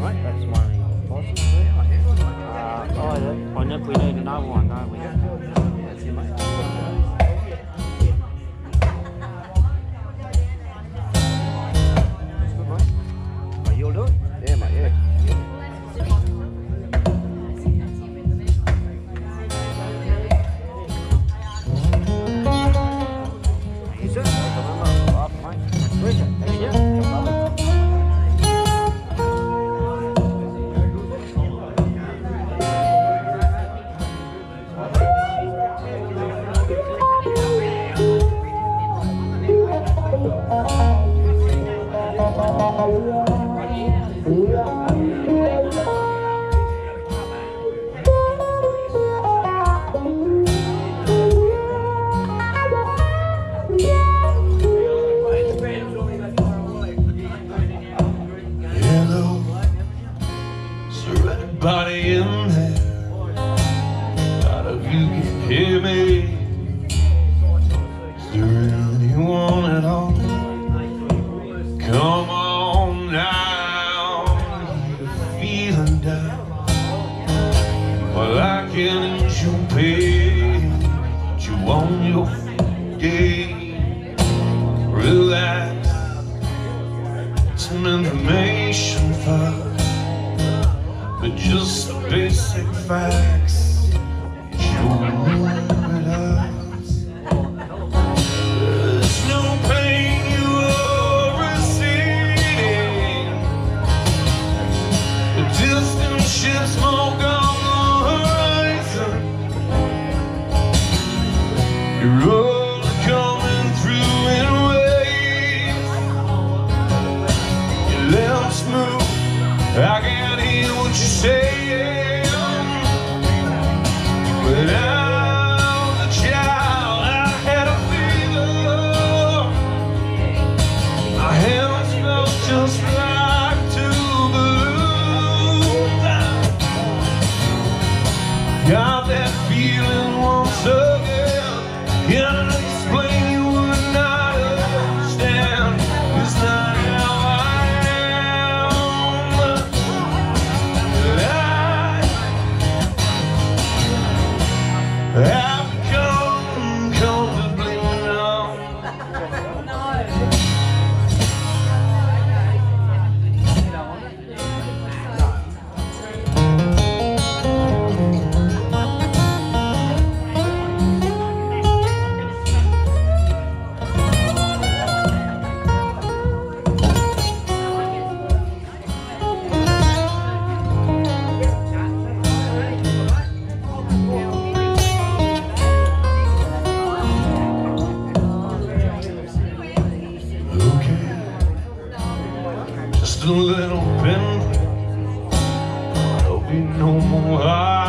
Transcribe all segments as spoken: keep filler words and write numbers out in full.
mate. That's one of the bosses there. Uh, oh, I know we need another one, don't we? That's it, mate. Oh, you'll do it? Yeah, mate, yeah. Everybody in there, none of you can hear me. Is there anyone at all? Come on down, you're feeling down. Well, I can ease your pain, put you on your feet. Relax, some information first. But just the basic facts, you'll remember us. There's no pain you are receiving. The distant ship smoke on the horizon. You're only coming through in waves. Your lips move, I can't hear what you're saying. When I was a child, I had a fever. My hands felt just like two balloons. Got that feeling once again. Can't explain, you would not understand. It's not how I am. I've become comfortably numb. Just a little bit, there'll be no more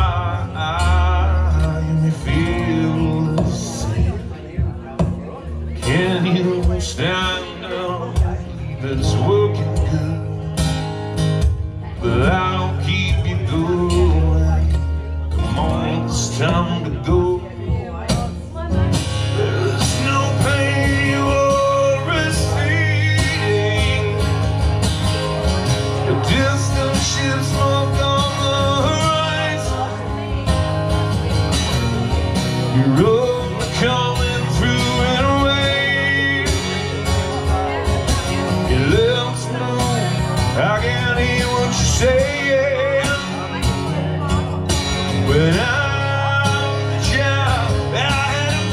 high. You may feel the same. Can you stand up? It's working good, but I'll keep you going. Come on, it's time to go. Distant ship smoke on the horizon. You're only coming through in a wave. Your lips move, I can't hear what you're saying. When I was a child, I had a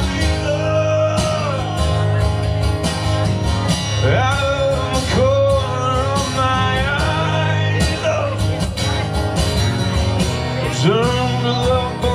fever. I turn to love.